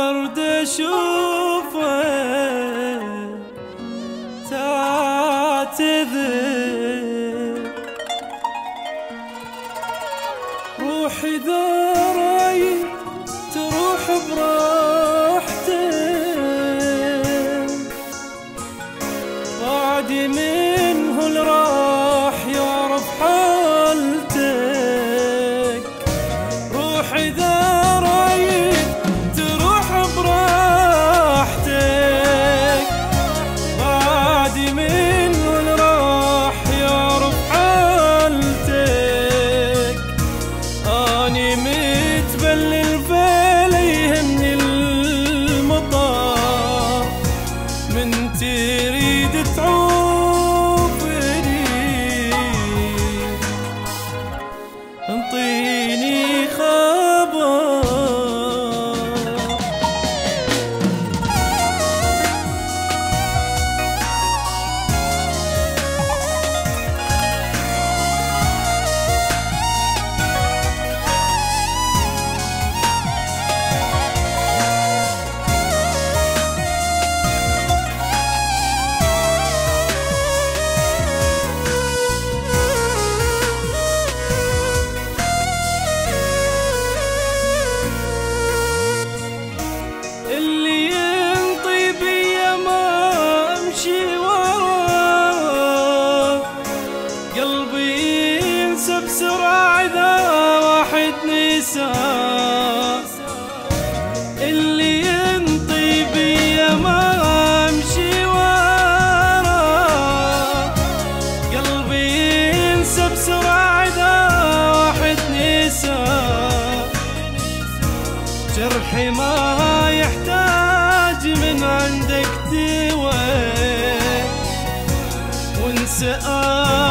ورد اشوفه تعتذر، روحي ذري تروح براحتك، بعدي منه اللي راح يعرف حالتك. روحي ذري تروح براحتك، بعدي منه اللي راح يعرف حالتك. اني متبلل فالي يهني المطر، من تريد تعوفني انطيني خبر. بسرعة إذا واحد نسى، اللي ينطي بيا ما أمشي وراه. قلبي ينسى بسرعة إذا واحد نسى، جرحي ما يحتاج من عندك دواء، وانسى